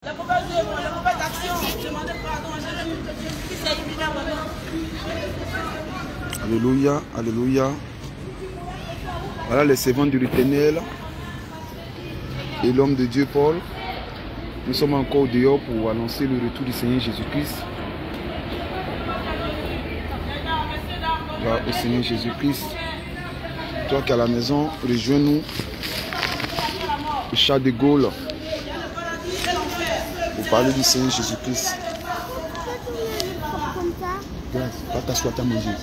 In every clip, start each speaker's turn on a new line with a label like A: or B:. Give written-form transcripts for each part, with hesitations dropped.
A: La mauvaise action, demandez pardon à Jésus, qui s'est éliminé maintenant.
B: Alléluia, alléluia. Voilà les servants de l'Éternel et l'homme de Dieu Paul. Nous sommes encore dehors pour annoncer le retour du Seigneur Jésus-Christ. Au Seigneur Jésus-Christ. Toi qui es à la maison, rejoins-nous au Charles de Gaulle pour parler du Seigneur Jésus-Christ. Va t'asseoir à manger.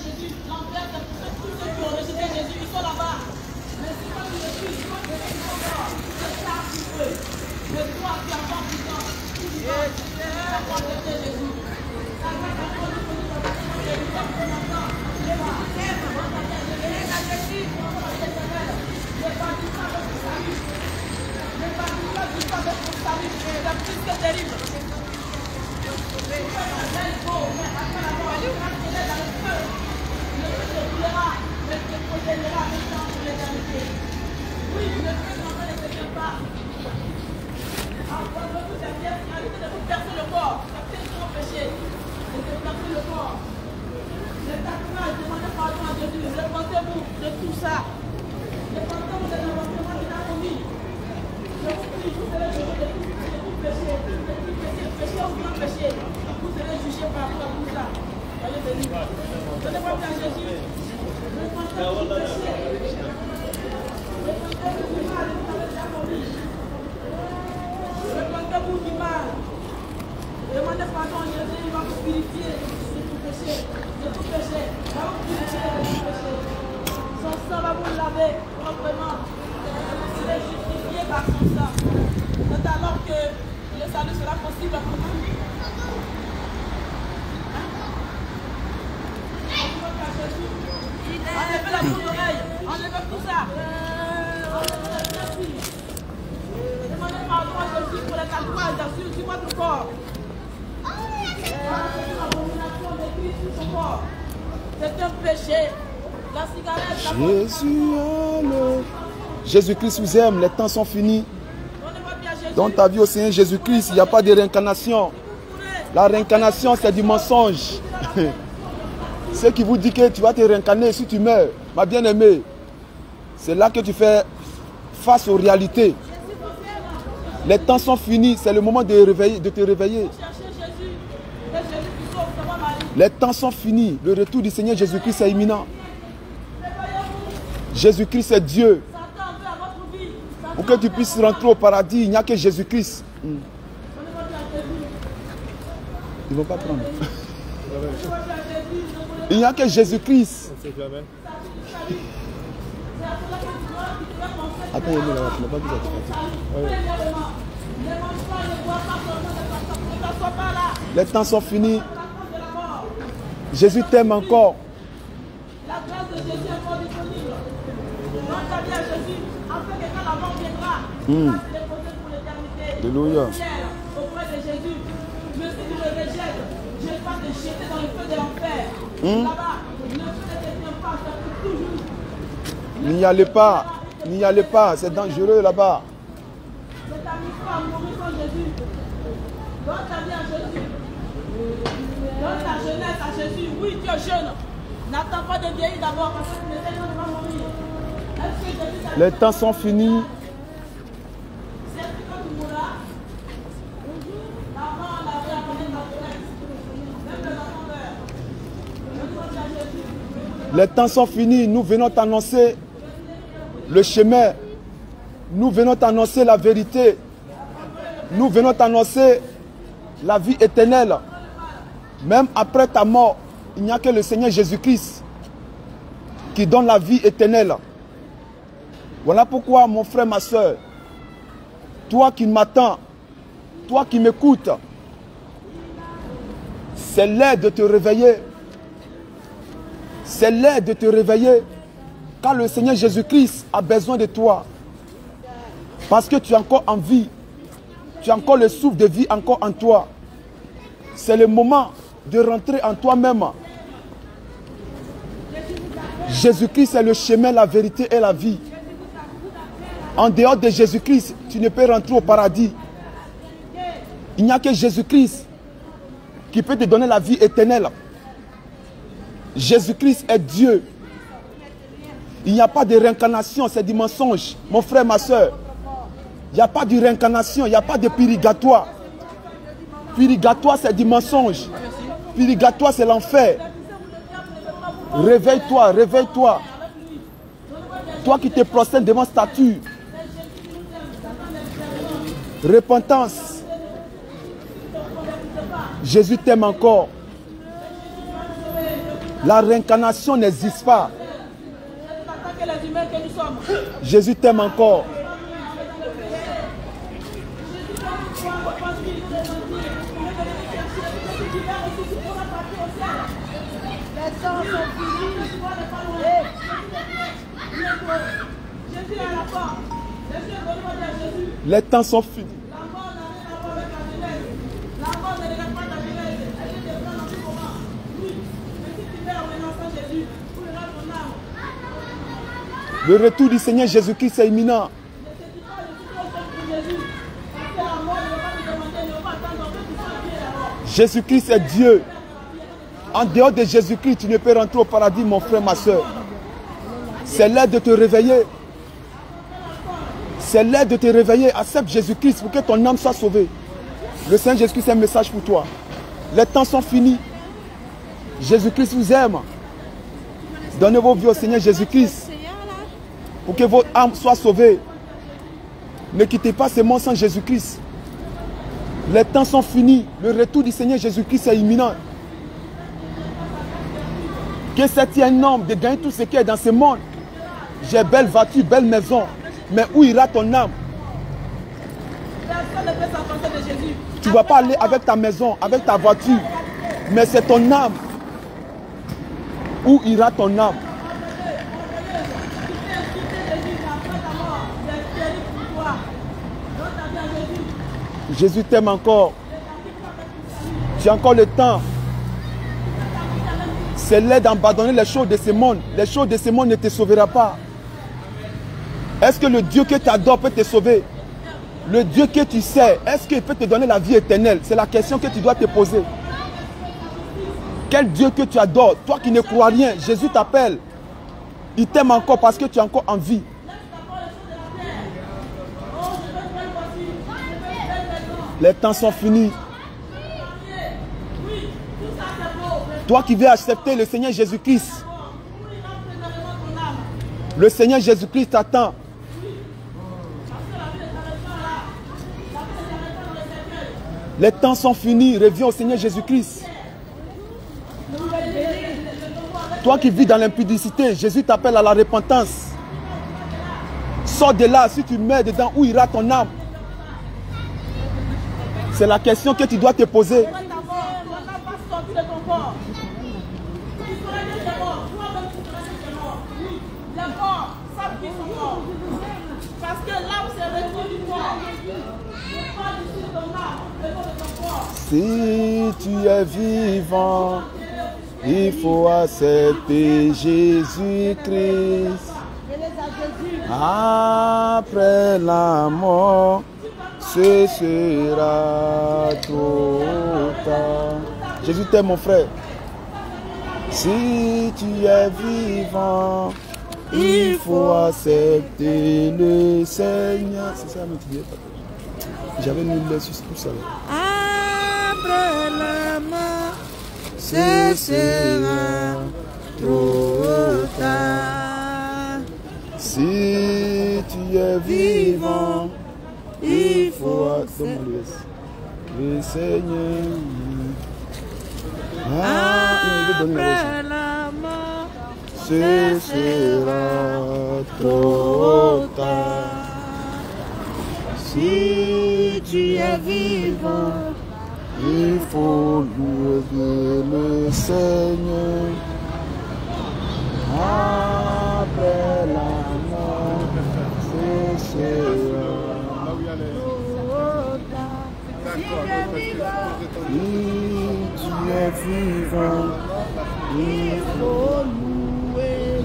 B: Jésus-Christ vous aime, les temps sont finis. Dans ta vie au Seigneur Jésus-Christ, il n'y a pas de réincarnation. La réincarnation, c'est du mensonge. Ceux qui vous disent que tu vas te réincarner si tu meurs, ma bien-aimée, c'est là que tu fais face aux réalités. Les temps sont finis, c'est le moment de te réveiller. Les temps sont finis, le retour du Seigneur Jésus-Christ est imminent. Jésus-Christ est Dieu. Pour que tu puisses rentrer au paradis, il n'y a que Jésus-Christ. Ils ne vont pas prendre. Il n'y a que Jésus-Christ. Attends, tu n'as pas vu les temps sont finis. Jésus t'aime encore.
A: La grâce de Jésus est encore disponible. Dans ta vie à Jésus, afin que quand la mort viendra, tu vas te déposer pour l'éternité.
B: Alléluia.
A: Auprès de Jésus, même si tu le rejettes, je vais pas te jeter dans le feu de l'enfer. Là-bas, le feu ne te tient pas, ça fait toujours.
B: N'y allez pas, n'y allez pas, c'est dangereux là-bas.
A: C'est ta mission à mourir sans Jésus. Dans ta vie à Jésus. Dans ta jeunesse à Jésus. Oui, tu es jeune. N'attends pas de vieillir d'abord parce que tu ne sais pas mourir.
B: Les temps sont finis.
A: C'est quand tu mourras. L'enfant a la connaître la promesse. Même les enfants meurent.
B: Les temps sont finis. Nous venons t'annoncer le chemin. Nous venons t'annoncer la vérité. Nous venons t'annoncer la vie éternelle. Même après ta mort, il n'y a que le Seigneur Jésus-Christ qui donne la vie éternelle. Voilà pourquoi, mon frère, ma soeur, toi qui m'attends, toi qui m'écoutes, c'est l'heure de te réveiller. C'est l'heure de te réveiller, car le Seigneur Jésus-Christ a besoin de toi. Parce que tu es encore en vie. Tu as encore le souffle de vie encore en toi. C'est le moment de rentrer en toi-même. Jésus-Christ est le chemin, la vérité et la vie. En dehors de Jésus-Christ, tu ne peux rentrer au paradis. Il n'y a que Jésus-Christ qui peut te donner la vie éternelle. Jésus-Christ est Dieu. Il n'y a pas de réincarnation, c'est du mensonge. Mon frère, ma soeur. Il n'y a pas de réincarnation, il n'y a pas de purgatoire. Purgatoire, c'est du mensonge. Purgatoire, c'est l'enfer. Réveille-toi, réveille-toi. Toi qui te prostènes devant statue. Repentance. Jésus t'aime encore. La réincarnation n'existe pas. Jésus t'aime encore. Les temps sont finis. Le retour du Seigneur Jésus-Christ est imminent. Jésus-Christ est Dieu. En dehors de Jésus-Christ, tu ne peux rentrer au paradis, mon frère, ma soeur. C'est l'heure de te réveiller. C'est l'heure de te réveiller. Accepte Jésus-Christ pour que ton âme soit sauvée. Le Seigneur Jésus-Christ, c'est un message pour toi. Les temps sont finis. Jésus-Christ vous aime. Donnez vos vies au Seigneur Jésus-Christ pour que votre âme soit sauvée. Ne quittez pas ce monde sans Jésus-Christ. Les temps sont finis. Le retour du Seigneur Jésus-Christ est imminent. Que c'est un homme de gagner tout ce qui est dans ce monde. J'ai belle voiture, belle maison. Mais où ira ton âme? Tu ne vas pas aller avec ta maison, avec ta voiture. Mais c'est ton âme. Où ira ton âme? Jésus t'aime encore. Tu as encore le temps. C'est l'heure d'abandonner les choses de ce monde. Les choses de ce monde ne te sauvera pas. Est-ce que le Dieu que tu adores peut te sauver? Le Dieu que tu sais, est-ce qu'il peut te donner la vie éternelle? C'est la question que tu dois te poser. Quel Dieu que tu adores? Toi qui ne crois rien, Jésus t'appelle. Il t'aime encore parce que tu es encore en vie. Les temps sont finis. Toi qui veux accepter le Seigneur Jésus-Christ, le Seigneur Jésus-Christ t'attend. Les temps sont finis, reviens au Seigneur Jésus-Christ. Toi qui vis dans l'impudicité, Jésus t'appelle à la repentance. Sors de là, si tu meurs dedans, où ira ton âme? C'est la question que tu dois te poser.
A: Parce que là où c'est retour du corps,
B: si tu es vivant, il faut accepter Jésus-Christ. Après la mort, ce sera trop tard. Jésus t'aime, mon frère. Si tu es vivant, il faut accepter le Seigneur. C'est ça, j'avais mis le sur tout ça.
C: Après la mort, ce sera trop tard.
B: Si tu es vivant, il faut accepter le Seigneur.
C: Après la mort,
B: ce sera trop tard.
C: si tu es vivant,
B: il faut louer le Seigneur. Après la mort, ce sera. Si tu es vivant, il faut louer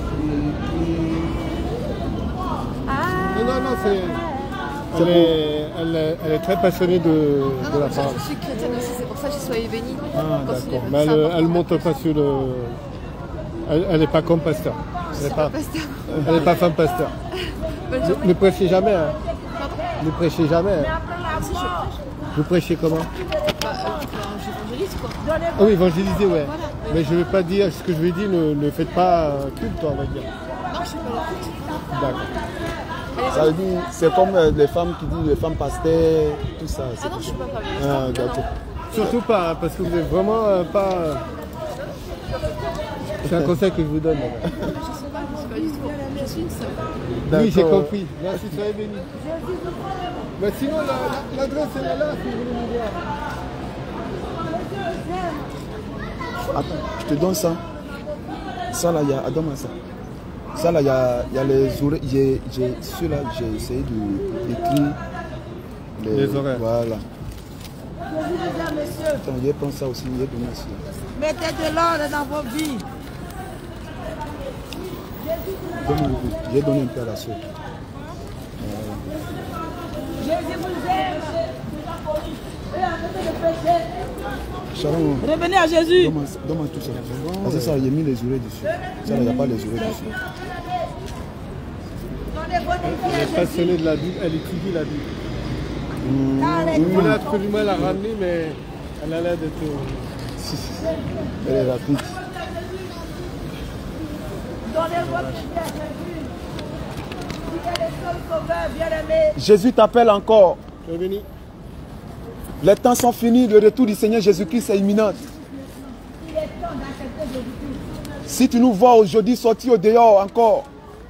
B: Jésus-Christ.
D: Non, c'est... elle est très passionnée de la parole.
E: Je suis chrétienne aussi, c'est pour ça que j'ai soyez bénie.
D: Ah, d'accord. Mais elle ne monte pas sur le... Elle n'est pas comme pasteur. Elle n'est pas femme pasteur. Ne prêchez jamais. Hein. Ne prêchez jamais. Hein. Vous prêchez comment?
E: J'évangélise quoi.
D: Oh, évangéliser, ouais. Voilà. Mais je ne veux pas dire ce que je vais dire, ne faites pas culte, on va dire.
E: Non, je ne fais pas le culte.
D: D'accord.
B: Ça veut dire, c'est comme les femmes qui disent les femmes pasteurs, tout ça.
E: Ah non, je ne suis pas femme.
B: Ah, d'accord.
D: Surtout pas, hein, parce que vous n'êtes vraiment pas... C'est un conseil que je vous donne.
E: Je ne sais pas, je ne sais pas du tout. Je suis une sœur.
D: Oui, j'ai compris. Merci, soyez bénis. Mais sinon, l'adresse est là, si vous voulez me voir.
B: Attends, je te donne ça. Ça là, il y a... Donne-moi ça. Ça là, il y a les oreilles. Celui-là, j'ai essayé d'écrire
D: les oreilles.
B: Voilà. Attends, je vais prendre ça aussi, je vais donner ça.
C: Mettez de l'ordre dans vos vies.
B: Je vais donner un peu à la soeur.
A: Jésus vous aime. Et arrêtez de pécher.
B: Sharon,
A: revenez à Jésus.
B: Donne-moi tout ça. Parce que ça, il a mis les oreilles dessus. Ça, il n'y a pas les oreilles dessus.
D: Elle est passionnée de la Bible, elle étudie la Bible. Vous voulez absolument la ramener, mais elle a l'air d'être...
B: Elle est rapide. Jésus t'appelle encore. Les temps sont finis, le retour du Seigneur Jésus-Christ est imminent. Si tu nous vois aujourd'hui sortir au dehors encore,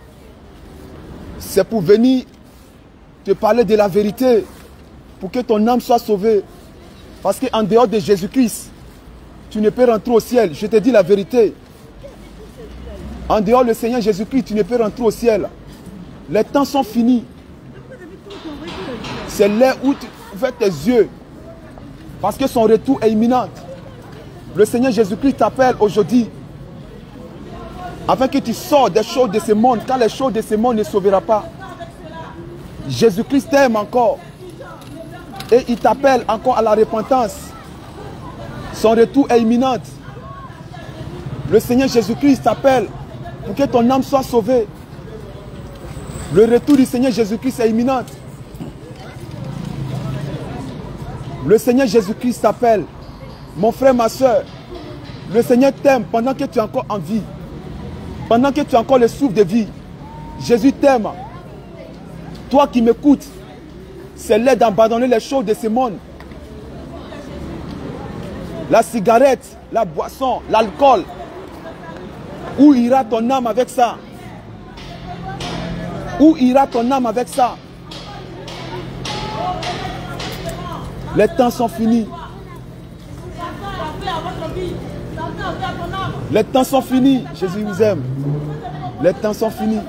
B: c'est pour venir te parler de la vérité, pour que ton âme soit sauvée. Parce qu'en dehors de Jésus-Christ, tu ne peux rentrer au ciel. Je te dis la vérité. En dehors du Seigneur Jésus-Christ, tu ne peux rentrer au ciel. Les temps sont finis. C'est l'heure où tu ouvres tes yeux. Parce que son retour est imminent. Le Seigneur Jésus-Christ t'appelle aujourd'hui. Afin que tu sors des choses de ce monde. Car les choses de ce monde ne sauveront pas. Jésus-Christ t'aime encore. Et il t'appelle encore à la repentance. Son retour est imminent. Le Seigneur Jésus-Christ t'appelle pour que ton âme soit sauvée. Le retour du Seigneur Jésus-Christ est imminent. Le Seigneur Jésus-Christ t'appelle. Mon frère, ma soeur, le Seigneur t'aime pendant que tu es encore en vie. Pendant que tu as encore le souffle de vie. Jésus t'aime. Toi qui m'écoutes, c'est l'heure d'abandonner les choses de ce monde. La cigarette, la boisson, l'alcool. Où ira ton âme avec ça? Où ira ton âme avec ça? Les temps sont finis. Les temps sont finis. Jésus vous aime. Les temps sont finis.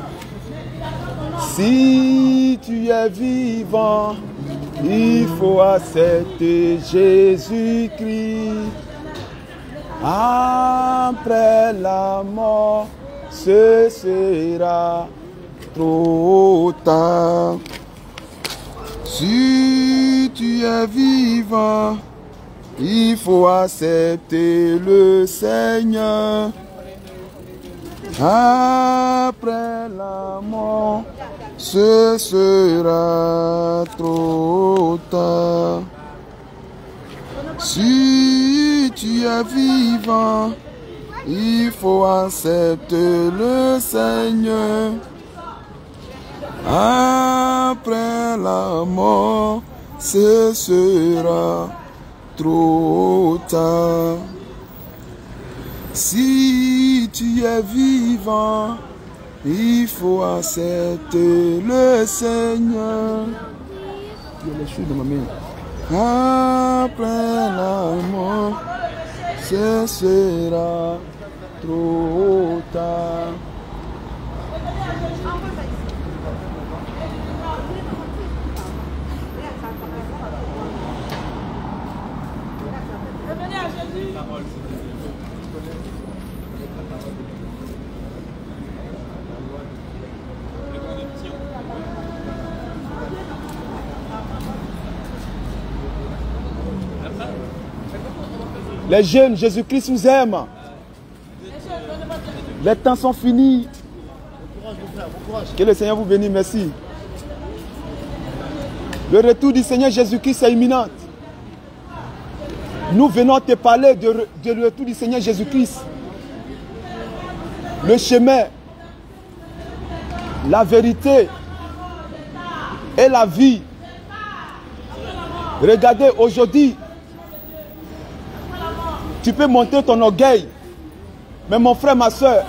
B: Si tu es vivant, il faut accepter Jésus-Christ. Après la mort, ce sera trop tard. Si tu es vivant, il faut accepter le Seigneur. Après la mort, ce sera trop tard. Si tu es vivant, il faut accepter le Seigneur. Après la mort, ce sera trop tard. Si tu es vivant, il faut accepter le Seigneur. Il y a les choses de ma main. Après la mort, ce sera trop tard.
A: Revenez à Jésus.
B: Les jeunes, Jésus-Christ nous aime. Les temps sont finis. Que le Seigneur vous bénisse, merci. Le retour du Seigneur Jésus-Christ est imminent. Nous venons te parler du retour du Seigneur Jésus-Christ. Le chemin, la vérité et la vie. Regardez, aujourd'hui, tu peux monter ton orgueil. Mais mon frère, ma soeur,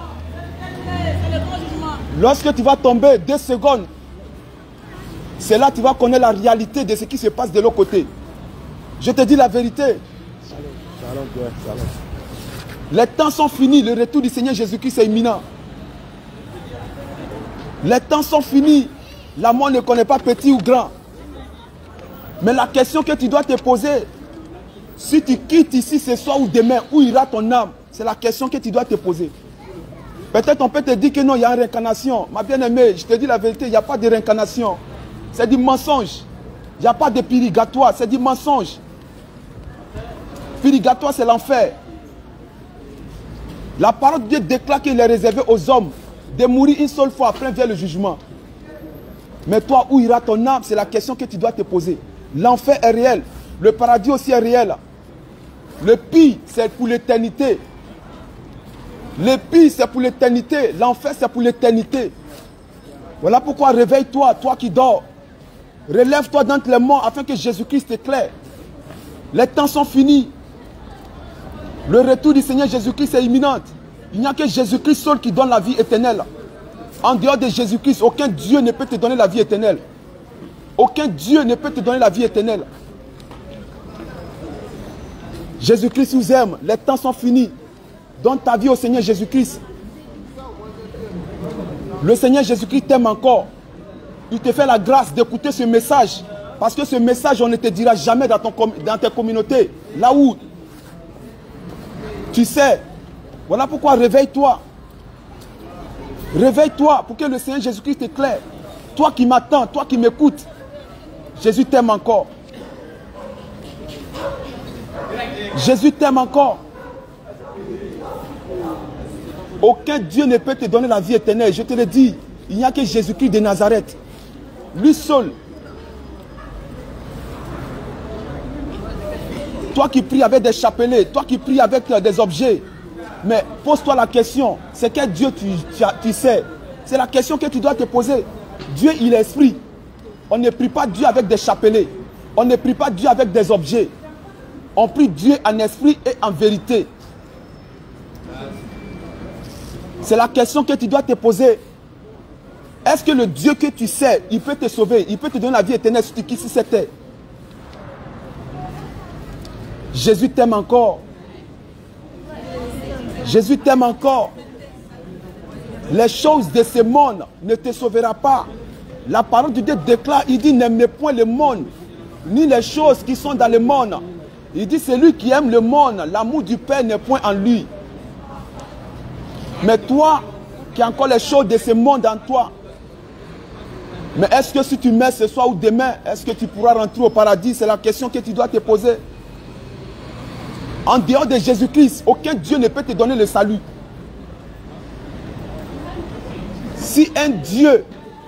B: lorsque tu vas tomber 2 secondes, c'est là que tu vas connaître la réalité de ce qui se passe de l'autre côté. Je te dis la vérité. Les temps sont finis, le retour du Seigneur Jésus-Christ est imminent. Les temps sont finis, la mort ne connaît pas petit ou grand. Mais la question que tu dois te poser, si tu quittes ici ce soir ou demain, où ira ton âme? C'est la question que tu dois te poser. Peut-être on peut te dire que non, il y a une réincarnation. Ma bien-aimée, je te dis la vérité, il n'y a pas de réincarnation. C'est du mensonge. Il n'y a pas de purgatoire, c'est du mensonge. Purgatoire, c'est l'enfer. La parole de Dieu déclare qu'il est réservé aux hommes de mourir une seule fois, après vient le jugement. Mais toi, où ira ton âme? C'est la question que tu dois te poser. L'enfer est réel. Le paradis aussi est réel. Le pire, c'est pour l'éternité. Le pire, c'est pour l'éternité. L'enfer, c'est pour l'éternité. Voilà pourquoi réveille-toi, toi qui dors. Relève-toi d'entre les morts afin que Jésus-Christ t'éclaire. Les temps sont finis. Le retour du Seigneur Jésus-Christ est imminent. Il n'y a que Jésus-Christ seul qui donne la vie éternelle. En dehors de Jésus-Christ, aucun Dieu ne peut te donner la vie éternelle. Aucun Dieu ne peut te donner la vie éternelle. Jésus-Christ nous aime. Les temps sont finis. Donne ta vie au Seigneur Jésus-Christ. Le Seigneur Jésus-Christ t'aime encore. Il te fait la grâce d'écouter ce message. Parce que ce message, on ne te dira jamais dans tes communautés. Là où tu sais. Voilà pourquoi réveille-toi. Réveille-toi pour que le Seigneur Jésus-Christ t'éclaire. Toi qui m'attends, toi qui m'écoutes. Jésus t'aime encore. Jésus t'aime encore. Aucun Dieu ne peut te donner la vie éternelle. Je te le dis, il n'y a que Jésus-Christ de Nazareth. Lui seul. Toi qui pries avec des chapelets, toi qui pries avec des objets. Mais pose-toi la question, c'est quel Dieu tu sais? C'est la question que tu dois te poser. Dieu, il est esprit. On ne prie pas Dieu avec des chapelets. On ne prie pas Dieu avec des objets. On prie Dieu en esprit et en vérité. C'est la question que tu dois te poser. Est-ce que le Dieu que tu sais, il peut te sauver, il peut te donner la vie éternelle si tu quittes cette terre? Jésus t'aime encore. Jésus t'aime encore. Les choses de ce monde ne te sauveront pas. La parole de Dieu déclare, il dit, n'aimez point le monde, ni les choses qui sont dans le monde. Il dit, celui qui aime le monde, l'amour du Père n'est point en lui. Mais toi, qui as encore les choses de ce monde en toi, mais est-ce que si tu mets ce soir ou demain, est-ce que tu pourras rentrer au paradis? C'est la question que tu dois te poser. En dehors de Jésus-Christ, aucun Dieu ne peut te donner le salut. Si un Dieu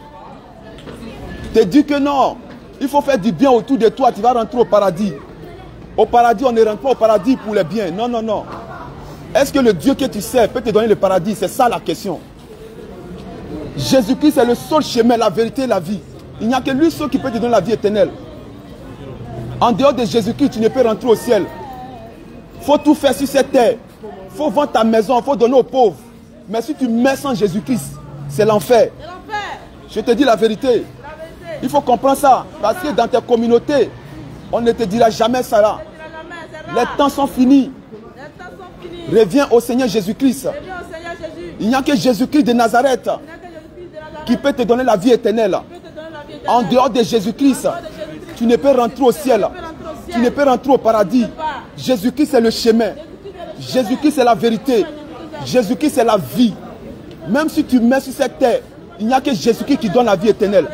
B: te dit que non, il faut faire du bien autour de toi, tu vas rentrer au paradis. Au paradis, on ne rentre pas au paradis pour le bien. Non, non, non. Est-ce que le Dieu que tu sais peut te donner le paradis? C'est ça la question. Jésus-Christ est le seul chemin, la vérité et la vie. Il n'y a que lui seul qui peut te donner la vie éternelle. En dehors de Jésus-Christ, tu ne peux rentrer au ciel. Il faut tout faire sur cette terre. Il faut vendre ta maison, il faut donner aux pauvres. Mais si tu mets sans Jésus-Christ, c'est l'enfer. Je te dis la vérité. Il faut comprendre ça. Parce que dans tes communautés, on ne te dira jamais ça là. Les temps sont finis. Reviens au Seigneur Jésus-Christ. Il n'y a que Jésus-Christ de Nazareth qui peut te donner la vie éternelle. En dehors de Jésus-Christ, tu ne peux rentrer au ciel. Tu ne peux rentrer au paradis. Jésus-Christ est le chemin. Jésus-Christ est la vérité. Jésus-Christ est la vie. Même si tu mets sur cette terre, il n'y a que Jésus-Christ qui donne la vie éternelle.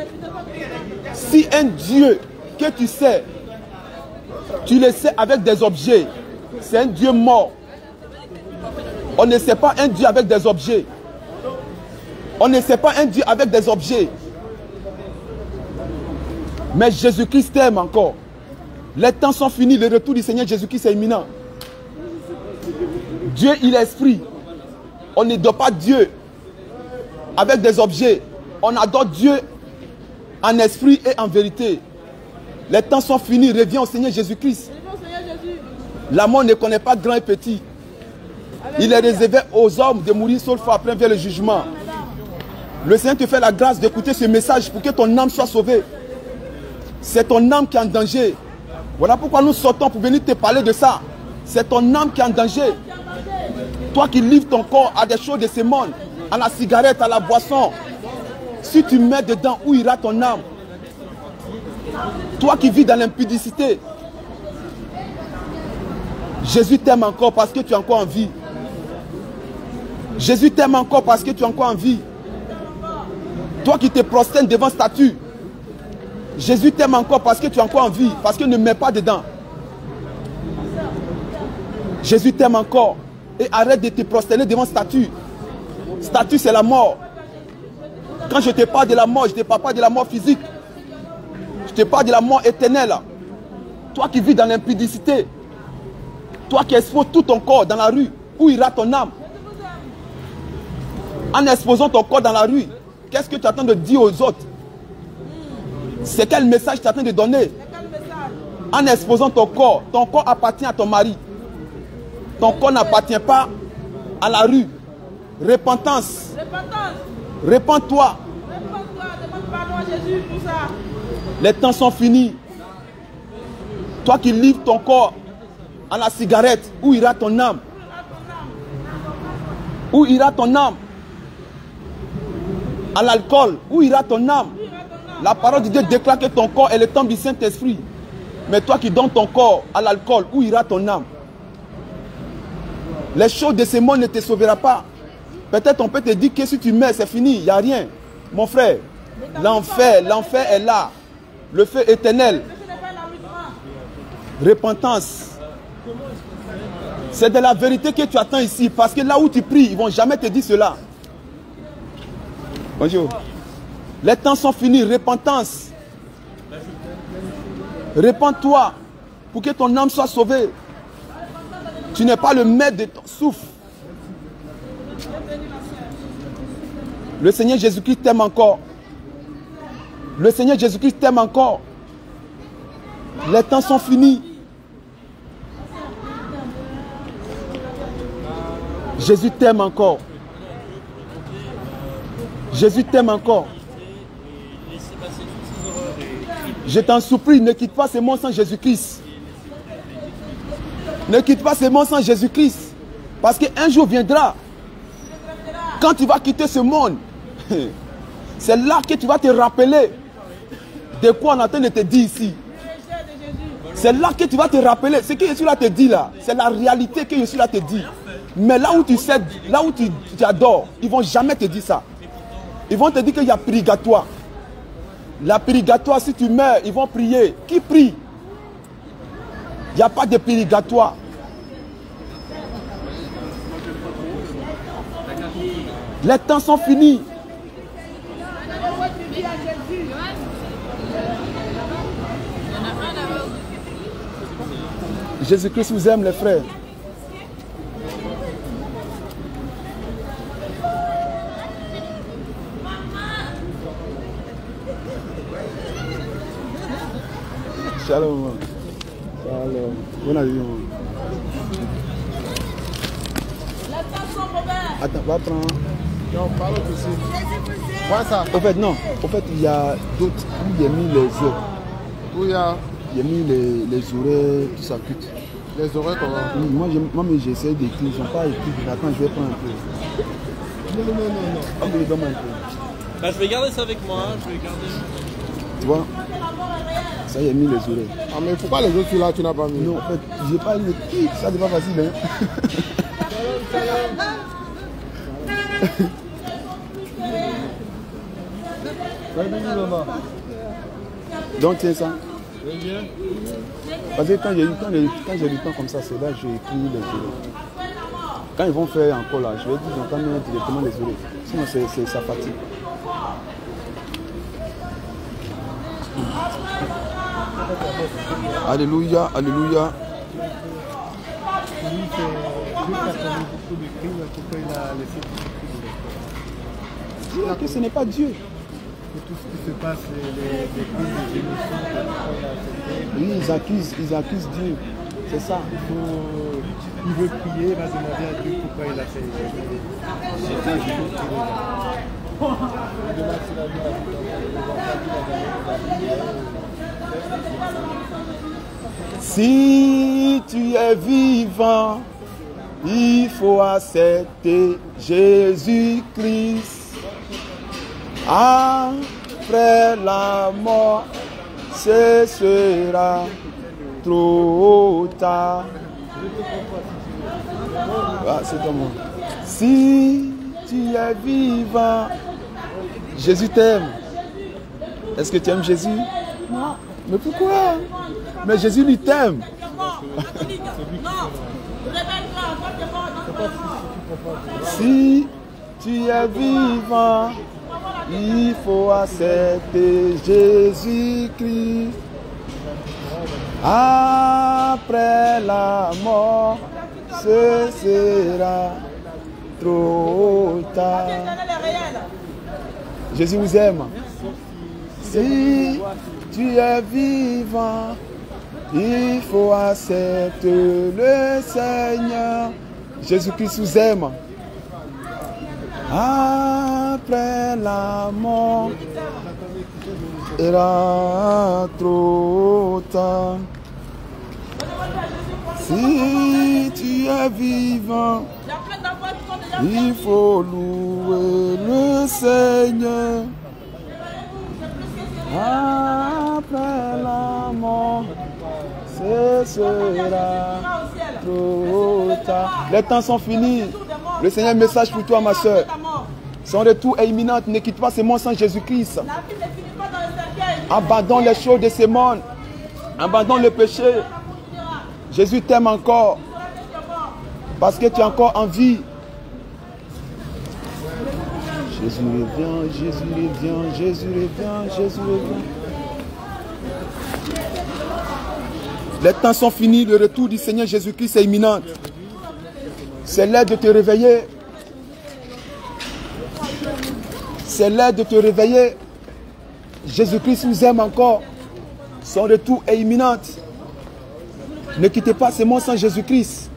B: Si un Dieu que tu sais, tu le sais avec des objets, c'est un Dieu mort. On ne sait pas un Dieu avec des objets. On ne sait pas un Dieu avec des objets. Mais Jésus-Christ t'aime encore. Les temps sont finis, le retour du Seigneur Jésus-Christ est imminent. Dieu, il est esprit. On ne adore pas Dieu avec des objets. On adore Dieu en esprit et en vérité. Les temps sont finis, reviens au Seigneur Jésus-Christ. La mort ne connaît pas grand et petit. Il est réservé aux hommes de mourir seul fois, après vient le jugement. Le Seigneur te fait la grâce d'écouter ce message pour que ton âme soit sauvée. C'est ton âme qui est en danger. Voilà pourquoi nous sortons pour venir te parler de ça. C'est ton âme qui est en danger. Toi qui livres ton corps à des choses de ce monde, à la cigarette, à la boisson. Si tu mets dedans, où ira ton âme? Toi qui vis dans l'impudicité. Jésus t'aime encore parce que tu es encore en vie. Jésus t'aime encore parce que tu es encore en vie. Toi qui te prosternes devant statue. Jésus t'aime encore parce que tu es encore en vie. Parce que ne mets pas dedans. Jésus t'aime encore. Et arrête de te prosterner devant statue. Statue, c'est la mort. Quand je te parle de la mort, je ne te parle pas de la mort physique. Je te parle de la mort éternelle. Toi qui vis dans l'impudicité. Toi qui exposes tout ton corps dans la rue. Où ira ton âme? En exposant ton corps dans la rue, qu'est-ce que tu attends de dire aux autres? C'est quel message tu es en train de donner? En exposant ton corps appartient à ton mari. Ton corps n'appartient pas à la rue. Repentance. Repends-toi.
A: Demande pardon à Jésus pour ça.
B: Les temps sont finis. Toi qui livres ton corps à la cigarette, où ira ton âme? Où ira ton âme? À l'alcool, où ira ton âme? La parole de Dieu déclare que ton corps est le temple du Saint-Esprit. Mais toi qui donnes ton corps à l'alcool, où ira ton âme? Les choses de ce monde ne te sauveront pas. Peut-être on peut te dire que si tu meurs, c'est fini, il n'y a rien. Mon frère, l'enfer est là. Le feu éternel. Repentance. C'est de la vérité que tu attends ici. Parce que là où tu pries, ils ne vont jamais te dire cela. Bonjour. Les temps sont finis. Repentance. Repends-toi pour que ton âme soit sauvée. Tu n'es pas le maître de ton souffle. Le Seigneur Jésus-Christ t'aime encore. Le Seigneur Jésus-Christ t'aime encore. Les temps sont finis. Jésus t'aime encore. Jésus t'aime encore. Je t'en supplie, ne quitte pas ce monde sans Jésus-Christ. Ne quitte pas ce monde sans Jésus-Christ. Parce qu'un jour viendra. Quand tu vas quitter ce monde, c'est là que tu vas te rappeler de quoi on est en train de te dire ici. C'est là que tu vas te rappeler. Ce que Jésus là te dit là, c'est la réalité que Jésus là te dit. Mais là où tu sais, là où tu adores, ils ne vont jamais te dire ça. Ils vont te dire qu'il y a purgatoire. La purgatoire, si tu meurs, ils vont prier. Qui prie? Il n'y a pas de purgatoire. Les temps sont finis. Jésus-Christ vous aime, les frères. Shalom. Shalom. Bonne année. Attends, va prendre.
D: Non, parle aussi. Vois ça.
B: Au fait, non. Au fait, il y a d'autres où il y a mis les œufs.
D: Où il y a?
B: Il y a mis les oreilles, tout ça cut.
D: Les oreilles comment?
B: Oui, moi j'essaie d'écrire. Ils ne sont pas écrits. Attends, je vais prendre un peu.
D: Non.
B: Okay, donne-moi un peu.
F: Bah, je vais garder ça avec moi. Hein. Je vais garder.
B: Tu vois? Ça, il y a mis les oreilles.
D: Ah, mais pourquoi les autres là tu n'as pas mis?
B: Non, en fait, j'ai pas eu. Ça, c'est pas facile, hein? Donc, tiens ça. Parce que quand j'ai du temps comme ça, c'est là que j'ai écrit les zéros. Quand ils vont faire encore là, je vais dire j'entends directement les zéros. Sinon ça fatigue. Alléluia, alléluia. Que ce n'est pas Dieu.
D: Tout ce qui se passe, les crimes, les génocides,
B: oui, ils accusent Dieu. C'est ça.
D: Il veut prier, il va demander à Dieu pourquoi il a fait.
B: Si tu es vivant, il faut accepter Jésus-Christ. Après la mort, ce sera trop tard. Ah, c'est ton mot. Si tu es vivant, Jésus t'aime. Est-ce que tu aimes Jésus? Non. Mais pourquoi? Mais Jésus lui t'aime. Si tu es vivant, il faut accepter Jésus-Christ. Après la mort, ce sera trop tard. Jésus vous aime. Si tu es vivant, il faut accepter le Seigneur. Jésus-Christ vous aime. Après la mort, il sera trop tard. Si tu es vivant, il faut louer le Seigneur. Après la mort, ce sera trop tard. Les temps sont finis. Le Seigneur, message pour toi, ma soeur. Son retour est imminent. Ne quitte pas ce monde sans Jésus-Christ. Abandonne les choses de ce monde. Abandonne le péché. Jésus t'aime encore. Parce que tu es encore en vie. Jésus revient, Jésus revient, Jésus revient, Jésus revient. Les temps sont finis. Le retour du Seigneur Jésus-Christ est imminent. C'est l'heure de te réveiller. C'est l'heure de te réveiller. Jésus-Christ vous aime encore. Son retour est imminent. Ne quittez pas ce monde sans Jésus-Christ.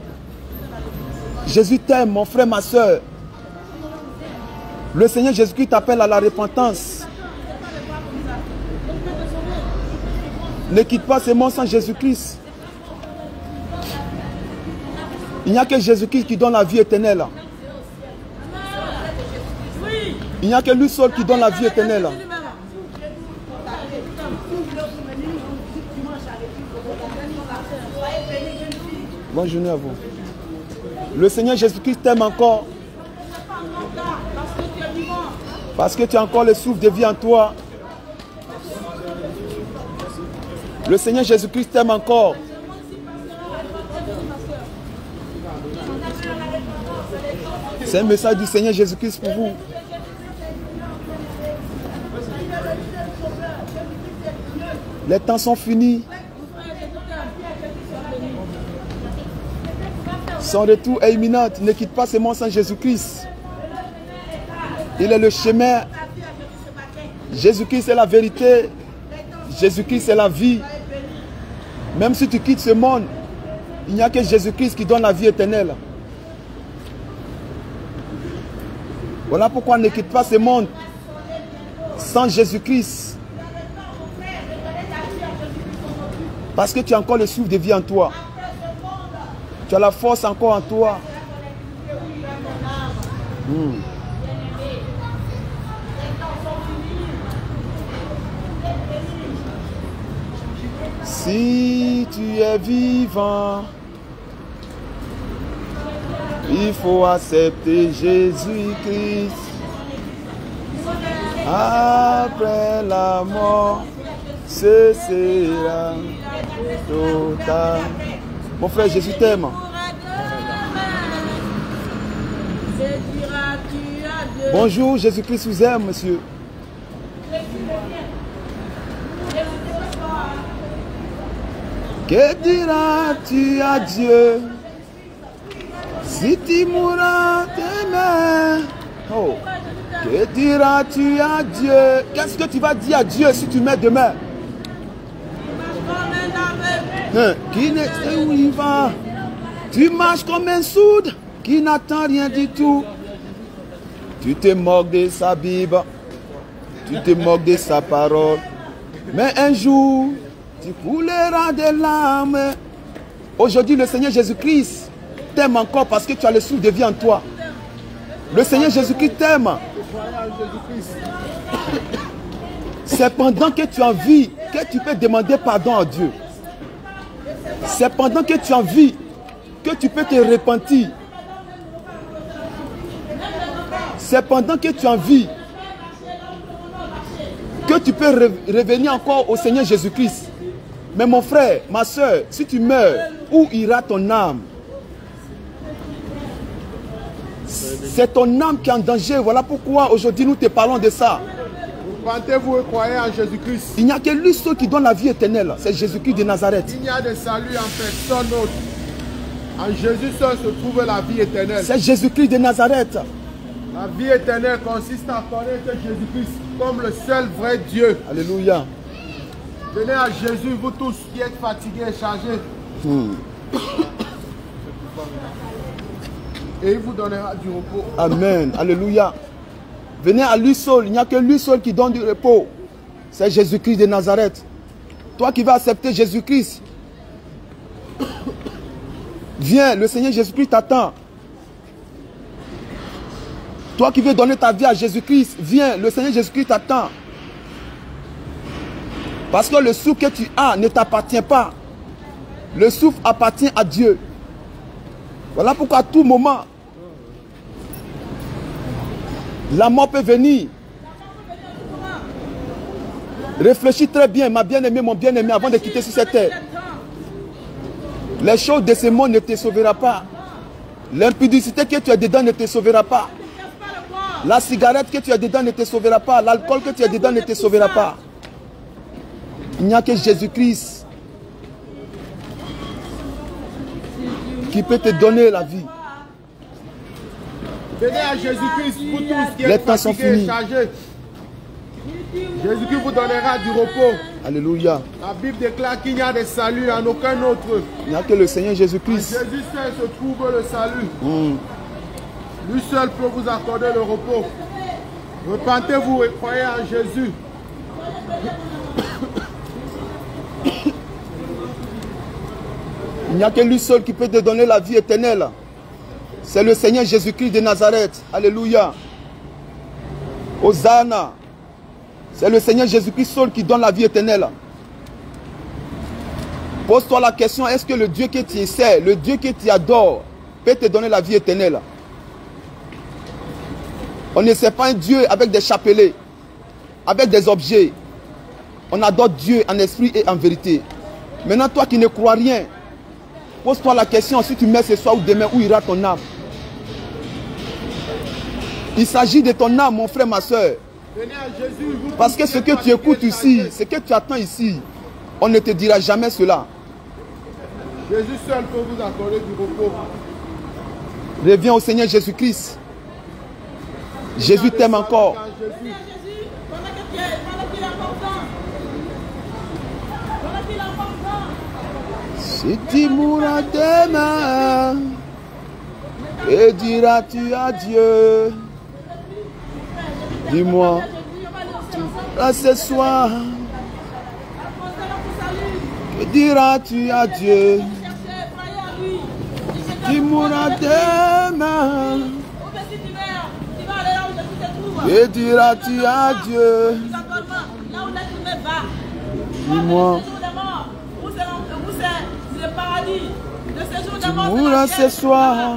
B: Jésus t'aime, mon frère, ma soeur. Le Seigneur Jésus-Christ t'appelle à la repentance. Ne quitte pas ce monde sans Jésus-Christ. Il n'y a que Jésus-Christ qui donne la vie éternelle. Il n'y a que lui seul qui donne la vie éternelle. Bonne journée à vous. Le Seigneur Jésus-Christ t'aime encore. Parce que tu as encore le souffle de vie en toi. Le Seigneur Jésus-Christ t'aime encore. C'est un message du Seigneur Jésus-Christ pour vous. Les temps sont finis. Son retour est imminent. Ne quitte pas ce monde sans Jésus-Christ. Il est le chemin. Jésus-Christ est la vérité. Jésus-Christ est la vie. Même si tu quittes ce monde, il n'y a que Jésus-Christ qui donne la vie éternelle. Voilà pourquoi ne quitte pas ce monde sans Jésus-Christ. Parce que tu as encore le souffle de vie en toi. Tu as la force encore en toi. Si tu es vivant, il faut accepter Jésus-Christ. Après la mort, ce sera total. Mon frère, Jésus t'aime. Bonjour, Jésus-Christ vous aime, monsieur. Que diras-tu à Dieu si tu mourras demain? Oh. Que diras-tu à Dieu? Qu'est-ce que tu vas dire à Dieu si tu meurs demain? Qui ne sait où il va? Tu marches comme un sourd qui n'attend rien du tout. Tu te moques de sa Bible, tu te moques de sa parole. Mais un jour, tu couleras des larmes. Aujourd'hui, le Seigneur Jésus-Christ t'aime encore parce que tu as le souffle de vie en toi. Le Seigneur Jésus-Christ t'aime. C'est pendant que tu as envie que tu peux demander pardon à Dieu. C'est pendant que tu as envie que tu peux te repentir. C'est pendant que tu as envie que tu peux revenir encore au Seigneur Jésus-Christ. Mais mon frère, ma soeur, si tu meurs, où ira ton âme? C'est ton âme qui est en danger. Voilà pourquoi aujourd'hui nous te parlons de ça.
D: Repentez-vous et croyez en Jésus-Christ.
B: Il n'y a que lui seul qui donne la vie éternelle. C'est Jésus-Christ de Nazareth.
D: Il n'y a de salut en personne autre. En Jésus seul se trouve la vie éternelle.
B: C'est Jésus-Christ de Nazareth.
D: La vie éternelle consiste à connaître Jésus-Christ comme le seul vrai Dieu.
B: Alléluia.
D: Venez à Jésus, vous tous qui êtes fatigués et chargés. Et il vous donnera du repos.
B: Amen. Alléluia. Venez à lui seul. Il n'y a que lui seul qui donne du repos. C'est Jésus-Christ de Nazareth. Toi qui vas accepter Jésus-Christ, viens, le Seigneur Jésus-Christ t'attend. Toi qui veux donner ta vie à Jésus-Christ, viens, le Seigneur Jésus-Christ t'attend. Parce que le souffle que tu as ne t'appartient pas. Le souffle appartient à Dieu. Voilà pourquoi à tout moment, la mort peut venir. Réfléchis très bien, ma bien-aimée, mon bien-aimé, avant de quitter sur cette terre. Les choses de ce monde ne te sauvera pas. L'impudicité que tu as dedans ne te sauvera pas. La cigarette que tu as dedans ne te sauvera pas. L'alcool que tu as dedans ne te sauvera pas. Il n'y a que Jésus-Christ qui peut te donner la vie.
D: Venez à Jésus-Christ, vous tous qui êtes fatigués et chargés. Jésus-Christ vous donnera du repos.
B: Alléluia.
D: La Bible déclare qu'il n'y a de salut en aucun autre.
B: Il n'y a que le Seigneur Jésus-Christ.
D: Jésus seul se trouve le salut. Lui seul peut vous accorder le repos. Repentez-vous et croyez en Jésus.
B: Il n'y a que lui seul qui peut te donner la vie éternelle. C'est le Seigneur Jésus-Christ de Nazareth. Alléluia. Hosanna. C'est le Seigneur Jésus-Christ seul qui donne la vie éternelle. Pose-toi la question, est-ce que le Dieu que tu sais, le Dieu que tu adores, peut te donner la vie éternelle? On ne sait pas un Dieu avec des chapelets, avec des objets. On adore Dieu en esprit et en vérité. Maintenant, toi qui ne crois rien, pose-toi la question, si tu mets ce soir ou demain, où ira ton âme? Il s'agit de ton âme, mon frère, ma soeur. Parce que ce que tu écoutes ici, ce que tu attends ici, on ne te dira jamais cela.
D: Jésus seul peut vous accorder du repos.
B: Reviens au Seigneur Jésus-Christ. Jésus t'aime encore. Si tu mourras demain, que diras-tu à Dieu? Dis-moi, là ce soir, que diras-tu à Dieu? Tu mourras demain. Que diras-tu à Dieu? Dis-moi. Tu mourras ce soir.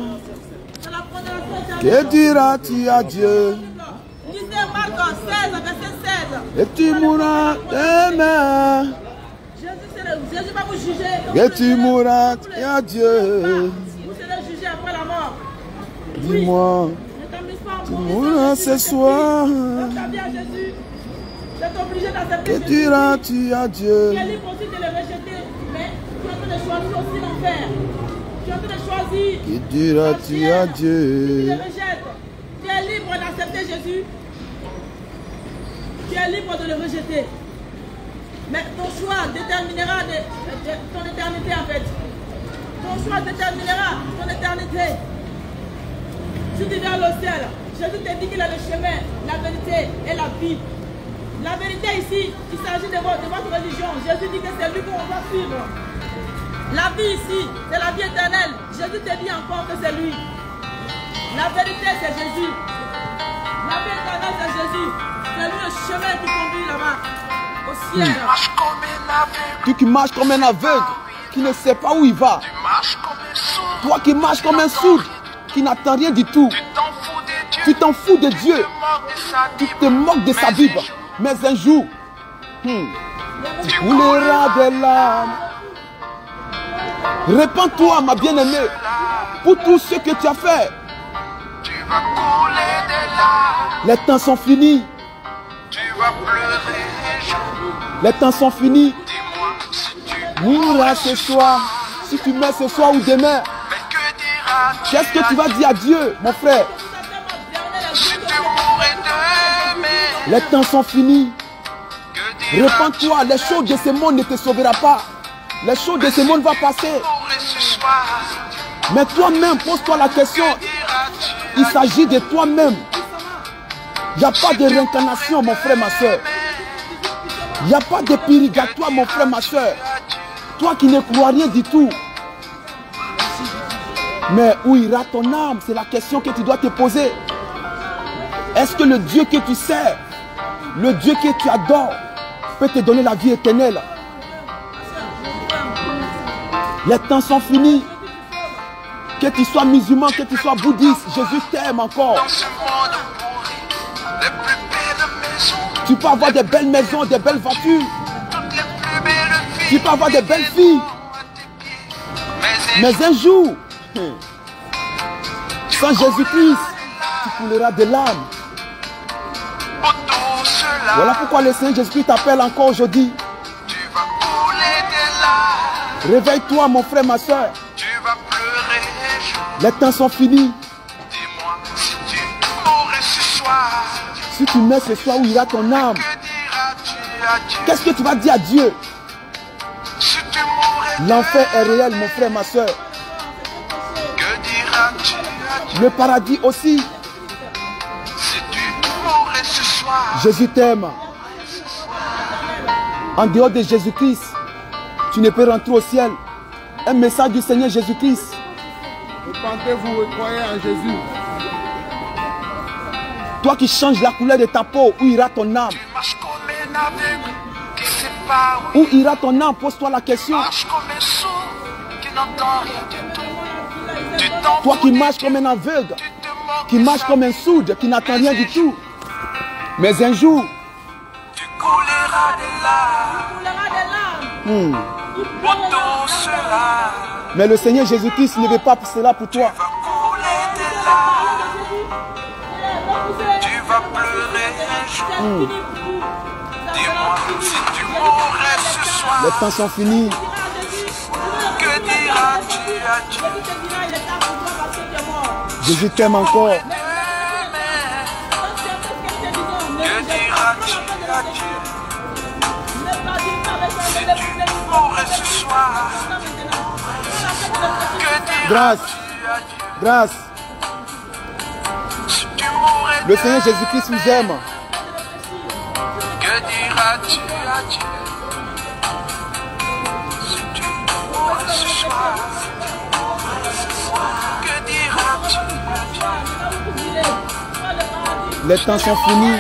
B: Que diras-tu à Dieu?
A: Lisez Marc 16, verset 16.
B: Et tu mourras demain.
A: Jésus va vous juger.
B: Et tu mourras, et adieu.
A: Vous serez jugé après la mort.
B: Dis-moi, tu mourras ce soir.
A: Dans ta vie à Jésus, tu es obligé d'accepter
B: Et
A: Jésus.
B: diras-tu adieu.
A: Tu es libre aussi de le rejeter, mais tu es en train de choisir aussi l'enfer. Tu es en train de choisir.
B: Et diras-tu
A: Si tu
B: adieu.
A: le rejettes, tu es libre d'accepter Jésus. Tu es libre de le rejeter. Mais ton choix déterminera ton éternité en fait. Ton choix déterminera ton éternité. Si tu viens au ciel, Jésus te dit qu'il a le chemin, la vérité et la vie. La vérité ici, il s'agit de votre religion. Jésus dit que c'est lui qu'on va suivre. La vie ici, c'est la vie éternelle. Jésus te dit encore que c'est lui. La vérité, c'est Jésus. La vie éternelle, c'est Jésus. C'est lui le chemin qui conduit là-bas, au ciel.
B: Tu qui marches comme un aveugle, qui ne sait pas où il va. Toi qui marches comme un sourd, qui n'attend rien du tout. Tu t'en fous de Dieu. Tu te moques de sa Bible. Mais un jour, tu couleras des larmes. Répands-toi, ma bien-aimée, pour tout ce que tu as fait. Les temps sont finis. Les temps sont finis. Mourras ce soir. Si tu meurs ce soir ou demain, qu'est-ce que tu vas dire à Dieu, mon frère? Les temps sont finis. Répands-toi. Les choses de ce monde ne te sauvera pas. Les choses de ce monde vont passer. Mais toi-même, pose-toi la question. Il s'agit de toi-même. Il n'y a pas de réincarnation, mon frère, ma soeur. Il n'y a pas de purgatoire, mon frère, ma soeur. Toi qui ne crois rien du tout. Mais où ira ton âme? C'est la question que tu dois te poser. Est-ce que le Dieu que tu sers, le Dieu que tu adores, peut te donner la vie éternelle? Les temps sont finis. Que tu sois musulman, que tu sois bouddhiste, Jésus t'aime encore. Tu peux avoir des belles maisons, des belles voitures. Tu peux avoir des belles filles. Mais un jour, sans Jésus-Christ, tu couleras de larmes. Voilà pourquoi le Seigneur Jésus-Christ t'appelle encore aujourd'hui. Réveille-toi, mon frère, ma soeur. Les temps sont finis. Si tu mets ce soir, où ira ton âme? Qu'est-ce que tu vas dire à Dieu? L'enfer est réel, mon frère, ma soeur. Le paradis aussi. Jésus t'aime. En dehors de Jésus-Christ, tu ne peux rentrer au ciel. Un message du Seigneur Jésus-Christ.
D: Repentez-vous et croyez en Jésus.
B: Toi qui changes la couleur de ta peau, où ira ton âme? Où ira ton âme? Pose-toi la question. Toi qui marches comme un aveugle, qui marche comme un sourd, qui n'attend rien du tout. Mais un jour,
G: tu couleras des larmes. Autour sera.
B: Mais le Seigneur Jésus-Christ ne veut pas cela pour toi.
G: Tu vas pleurer un jour. Dis-moi si tu mourrais ce soir.
B: Les temps sont finis.
G: Que diras-tu à Dieu?
B: Jésus t'aime encore.
G: Que diras-tu à Dieu? Si tu mourrais ce soir. Que
B: Grâce.
G: diras-tu à Dieu?
B: Grâce.
G: Si tu mourrais
B: Le Seigneur Jésus-Christ nous aime.
G: que diras-tu à Dieu? Si tu mourrais ce soir. Que diras-tu à Dieu?
B: Les temps sont finis.